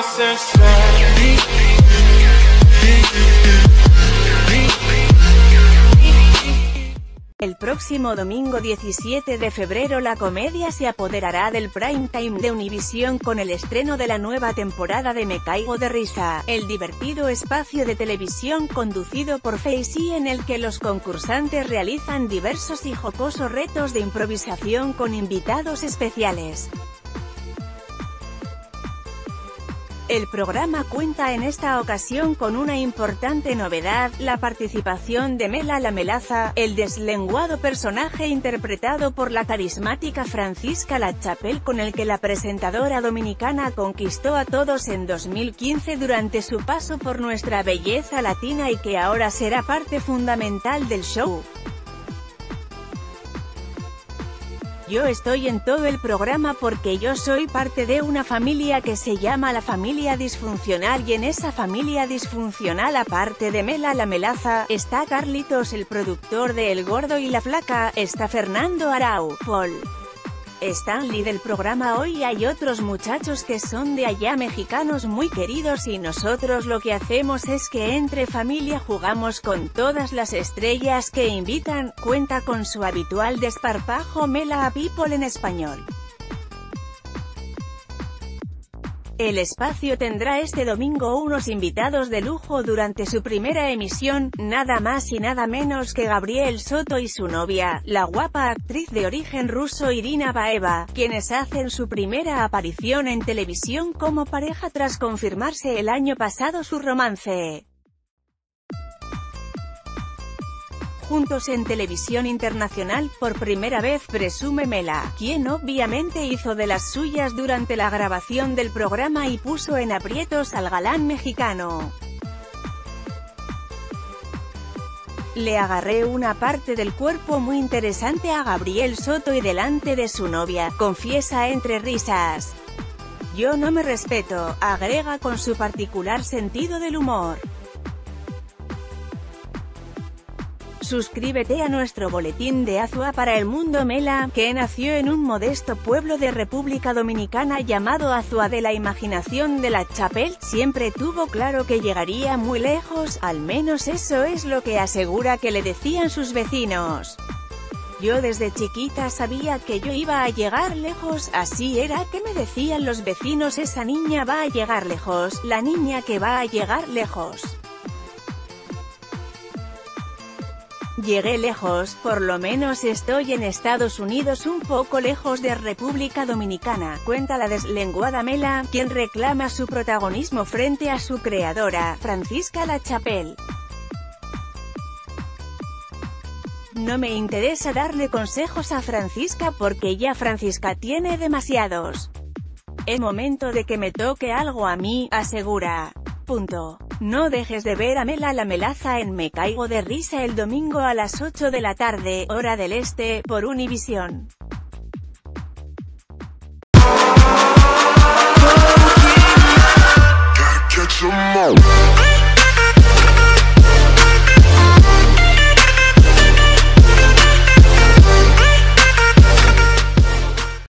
El próximo domingo 17 de febrero la comedia se apoderará del prime time de Univisión con el estreno de la nueva temporada de Me Caigo de Risa, el divertido espacio de televisión conducido por Faisy en el que los concursantes realizan diversos y jocosos retos de improvisación con invitados especiales. El programa cuenta en esta ocasión con una importante novedad, la participación de Mela la Melaza, el deslenguado personaje interpretado por la carismática Francisca La Chapelle con el que la presentadora dominicana conquistó a todos en 2015 durante su paso por nuestra belleza latina y que ahora será parte fundamental del show. Yo estoy en todo el programa porque yo soy parte de una familia que se llama la familia disfuncional y en esa familia disfuncional aparte de Mela la Melaza, está Carlitos el productor de El Gordo y la Flaca, está Fernando Arau, Paul Stanley del programa Hoy hay otros muchachos que son de allá mexicanos muy queridos y nosotros lo que hacemos es que entre familia jugamos con todas las estrellas que invitan, cuenta con su habitual desparpajo Mela a People en español. El espacio tendrá este domingo unos invitados de lujo durante su primera emisión, nada más y nada menos que Gabriel Soto y su novia, la guapa actriz de origen ruso Irina Baeva, quienes hacen su primera aparición en televisión como pareja tras confirmarse el año pasado su romance. Juntos en televisión internacional, por primera vez presume Mela, quien obviamente hizo de las suyas durante la grabación del programa y puso en aprietos al galán mexicano. Le agarré una parte del cuerpo muy interesante a Gabriel Soto y delante de su novia, confiesa entre risas. Yo no me respeto, agrega con su particular sentido del humor. Suscríbete a nuestro boletín de Azua para el mundo. Mela, que nació en un modesto pueblo de República Dominicana llamado Azua de la imaginación de La Chapelle, siempre tuvo claro que llegaría muy lejos, al menos eso es lo que asegura que le decían sus vecinos. Yo desde chiquita sabía que yo iba a llegar lejos, así era que me decían los vecinos: esa niña va a llegar lejos, la niña que va a llegar lejos. Llegué lejos, por lo menos estoy en Estados Unidos un poco lejos de República Dominicana, cuenta la deslenguada Mela, quien reclama su protagonismo frente a su creadora, Francisca La Chapelle. No me interesa darle consejos a Francisca porque ya Francisca tiene demasiados. Es momento de que me toque algo a mí, asegura. Punto. No dejes de ver a Mela la Melaza en Me Caigo de Risa el domingo a las 8 de la tarde, hora del este, por Univisión.